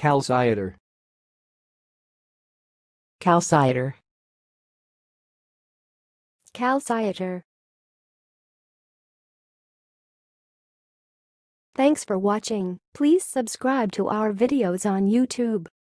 calciator, calciator, calciator. Thanks for watching. Please subscribe to our videos on YouTube.